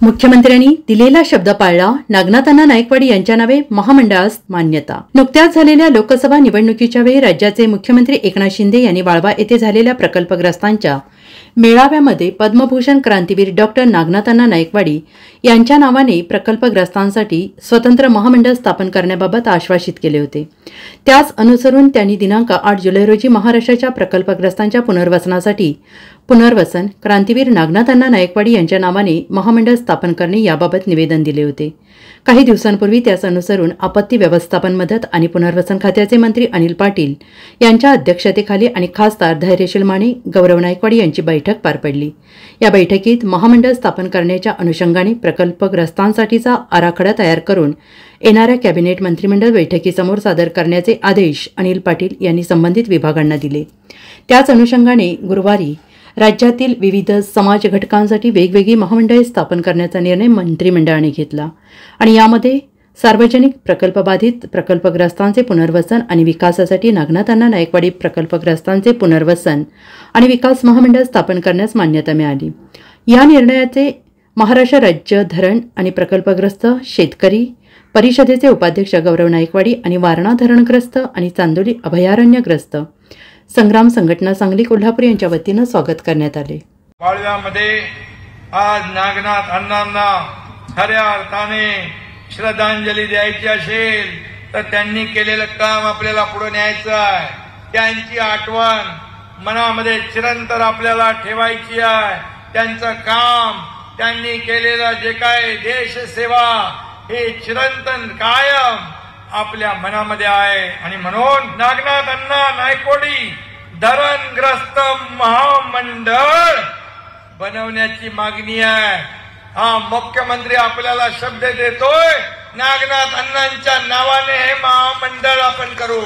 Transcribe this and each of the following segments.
मुख्यमंत्र्यांनी दिलेला शब्द पाळला. नागनाथअण्णा नाईकवाडी यांच्या नावे महामंडळास मान्यता. नुकत्याच झालेल्या लोकसभा निवडणुकीच्या वेळी राज्याचे मुख्यमंत्री एकनाथ शिंदे यांनी वाळवा येथे झालेल्या प्रकल्पग्रस्तांच्या मेळाव्यामध्ये पद्मभूषण क्रांतीवीर डॉक्टर नागनाथअण्णा नाईकवाडी यांच्या नावाने प्रकल्पग्रस्तांसाठी स्वतंत्र महामंडळ स्थापन करण्याबाबत आश्वासित केले होते. त्याच अनुसरून त्यांनी दिनांक 8 जुलै रोजी महाराष्ट्राच्या प्रकल्पग्रस्तांच्या पुनर्वसनासाठी पुनर्वसन क्रांतीवीर नागनाथअण्णा नाईकवाडी यांच्या नावाने महामंडळ स्थापन करणे याबाबत निवेदन दिले होते. काही दिवसांपूर्वी त्याच अनुसरून आपत्ती व्यवस्थापन मदत आणि पुनर्वसन खात्याचे मंत्री अनिल पाटील यांच्या अध्यक्षतेखाली आणि खासदार धैर्यशील माने, गौरव नाईकवाडी यांची बैठक पार पडली. या बैठकीत महामंडळ स्थापन करण्याच्या अनुषंगाने प्रकल्पग्रस्तांसाठीचा आराखडा तयार करून येणाऱ्या कॅबिनेट मंत्रिमंडळ बैठकीसमोर सादर करण्याचे आदेश अनिल पाटील यांनी संबंधित विभागांना दिले. त्याच अनुषंगाने गुरुवारी राज्यातील विविध समाज घटकांसाठी वेगवेगळी महामंडळे स्थापन करण्याचा निर्णय मंत्रिमंडळाने घेतला आणि यामध्ये सार्वजनिक प्रकल्पबाधित प्रकल्पग्रस्तांचे पुनर्वसन आणि विकासासाठी नागनाथअण्णा नाईकवाडी प्रकल्पग्रस्तांचे पुनर्वसन आणि विकास महामंडळ स्थापन करण्यास मान्यता मिळाली. या निर्णयाचे महाराष्ट्र राज्य धरण आणि प्रकल्पग्रस्त शेतकरी परिषदेचे उपाध्यक्ष गौरव नाईकवाडी आणि वारणा धरणग्रस्त आणि चांदोली अभयारण्यग्रस्त संग्राम संघटना सांगली कोल्हापूर यांच्या वतीनं स्वागत करण्यात आले. वाळव्यामध्ये आज नागनाथ अण्णांना खऱ्या अर्थाने श्रद्धांजली द्यायची असेल तर त्यांनी केलेलं काम आपल्याला पुढे न्यायचं आहे. त्यांची आठवण मनामध्ये चिरंतर आपल्याला ठेवायची आहे. त्यांचं काम, त्यांनी केलेलं जे काय देशसेवा हे चिरंतन कायम आपल्या मनामध्ये आहे आणि म्हणून नागनाथअण्णा नाईकवाडी धरणग्रस्त महामंडळ बनवण्याची मागणी आहे. हा मुख्यमंत्री आपल्याला शब्द देतोय, नागनाथ अण्णांच्या नावाने हे महामंडळ आपण करू.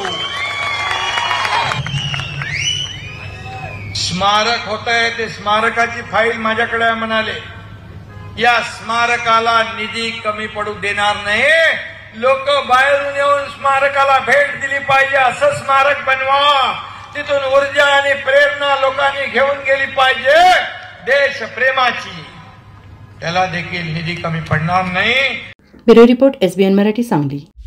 स्मारक होत आहे, ते स्मारकाची फाईल माझ्याकडे म्हणाले. या स्मारकाला निधी कमी पडू देणार नाही. लोक बाहेरून येऊन स्मारकाला भेट दिली पाहिजे असं स्मारक बनवा. तिथून ऊर्जा आणि प्रेरणा लोकांनी घेऊन गेली पाहिजे देश प्रेमाची. त्याला देखील निधी कमी पडणार नाही. Bureau report SBN Marathi Sangli.